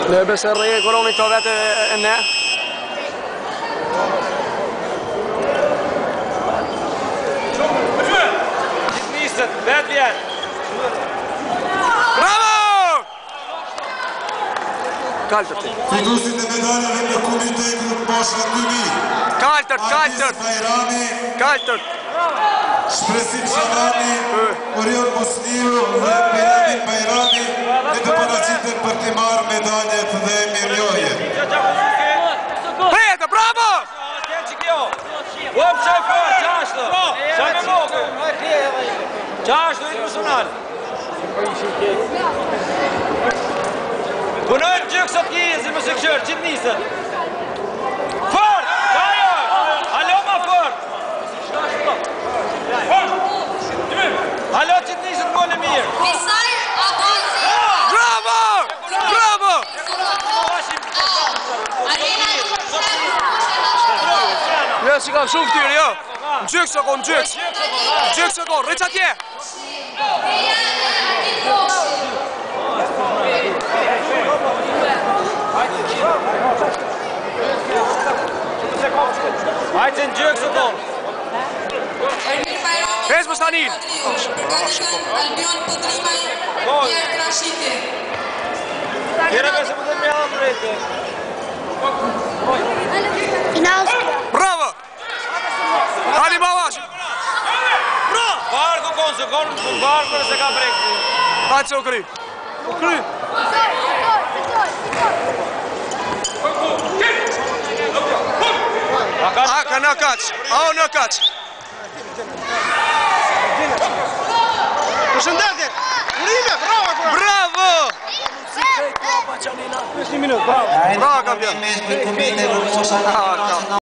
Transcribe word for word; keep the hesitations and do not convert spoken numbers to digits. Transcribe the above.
Ne besë rregullon këto vetë e ne. Gjithë nisët, vetë vjen. Bravo! Kaltër ti. Fituesit e medaljave në Komitej Grup Moshën dy mijë. Kaltër, kaltër. Bajrami, Kaltër. Shpresim Shalami, Orion Musliu dhe Benjamin Bajrami e të paraqiten për të marrë medaljet dhe mirënjohje. Prete, bravo! Uop qaj fort, qashtë! Qaj me mogë! Qashtë i personal! Punojnë gjykë sot kje, si më se këshërë, qitë nisët! Fort! Kajo! Alo ma fort! Alo qitë nisët gole mirë! Bravo! Bravo! Jo, si kam shumë ftyrë, jo! Në gjykë së ko, në gjykë! Në gjykë së ko, rëqa tje! Hajtë në gjykë së ko! Vezë më stanin! Kjera besë më të me alë mrejtë! Bravo! Hadi Bavash! Varë ku konë, se konë varë kërë se ka brekë. Hajtë se u kry! U kry! A ka në kaq! A o në kaq! Përshëndetje! Urime, bravo! Bravo! një minutë, bravo! Bravo, kampion!